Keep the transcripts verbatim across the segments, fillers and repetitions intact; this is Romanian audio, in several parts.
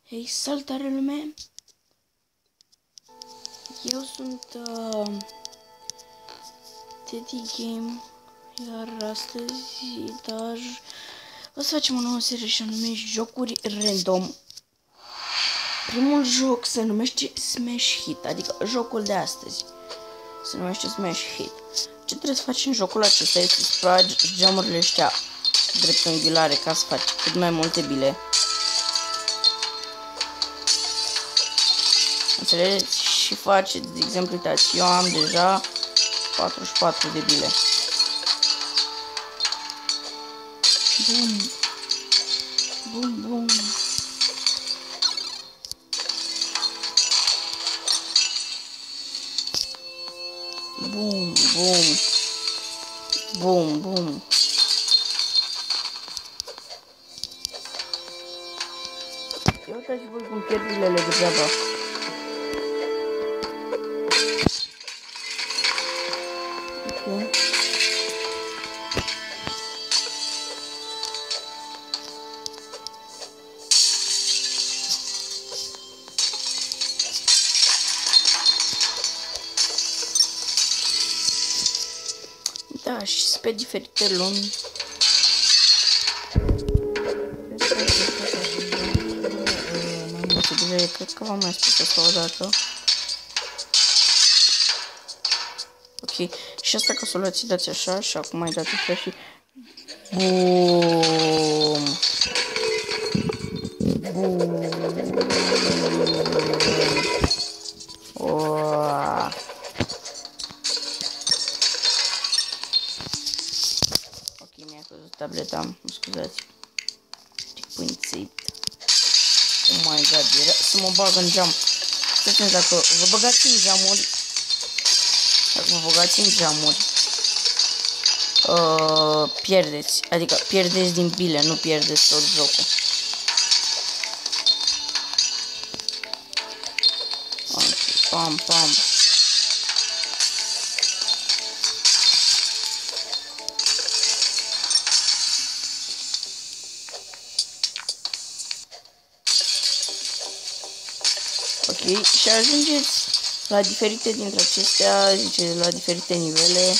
Hei, salutare lume! Eu sunt uh, Teddy Game, iar astăzi, dar o să facem o nouă serie și anume jocuri random. Primul joc se numește Smash Hit, adică jocul de astăzi se numește Smash Hit. Ce trebuie să faci în jocul acesta este să spargi geamurile ăștia dreptunghiulare ca să faci cât mai multe bile. Înțelegeți? Și face, de exemplu, uitați, eu am deja patruzeci și patru de bile. Bum. Bum, bum. Bum, bum. Bum, bum. Eu uitați voi cum pierd bilele degeaba. Okay. Da, și pe diferite lumi. Cred că v-am mai spus asta o dată. Ok, și asta ca să o luați, dați așa și acum mai dați așa și bum. Bum. Oa. Ok, mi-a căzut tableta, mă scuzați. Ce pânțit. Oh my god, era să mă bag în geam. Stați-mi, dacă vă băgați în geamuri, dacă vă băgați în geamuri, uh, pierdeți, adică pierdeți din bile, nu pierdeți tot jocul. Okay, pam, pam. Ok, și ajungeți la diferite dintre acestea, zice, la diferite nivele.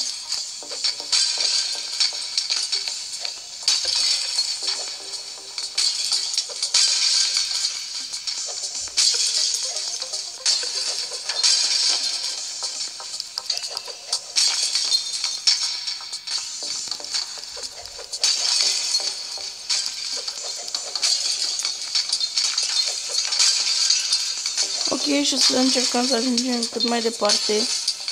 Ok, și să încercăm să ajungem cât mai departe.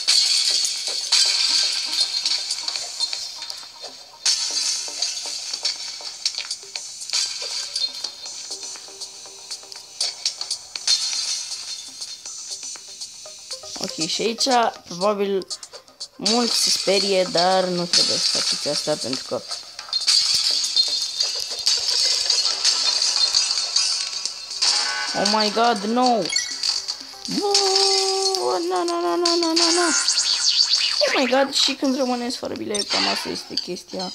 Ok, și aici probabil mulți se sperie, dar nu trebuie să faceți asta pentru că oh my god, no! No, no, no, no, no, no, no. Oh my god, și când rămâneți fără bile, cam asta este chestia.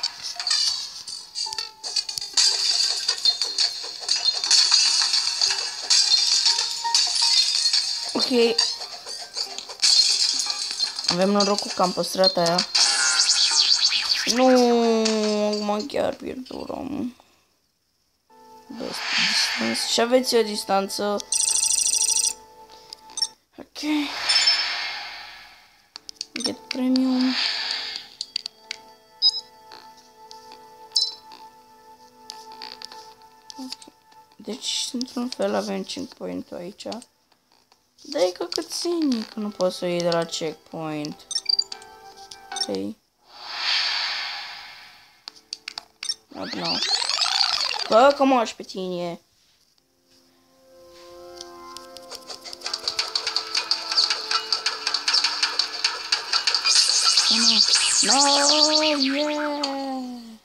Ok. Avem norocul că am păstrat aia. Nu, mă chiar pierdut omul. Și aveți o distanță. Ok. Get premium. Okay. Deci, într-un fel, avem checkpoint-ul aici. Dar e căcățenii că nu poți să o iei de la checkpoint. Ok. What now? Bă, că mă pe tine. No, yeah!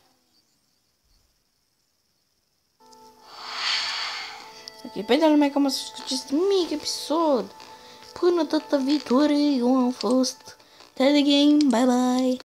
Ok, pe de lumea cam să acest mic episod. Până data viitoare, eu am fost Teddy Game, bye bye!